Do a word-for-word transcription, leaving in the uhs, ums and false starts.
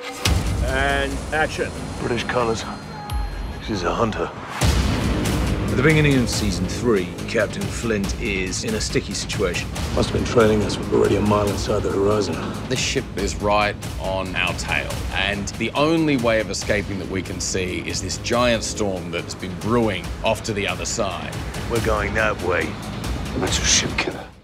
And action. British colours. She's a hunter. At the beginning of season three, Captain Flint is in a sticky situation. Must have been trailing us. We're already a mile inside the horizon. The ship is right on our tail, and the only way of escaping that we can see is this giant storm that's been brewing off to the other side. We're going that way. That's a ship killer.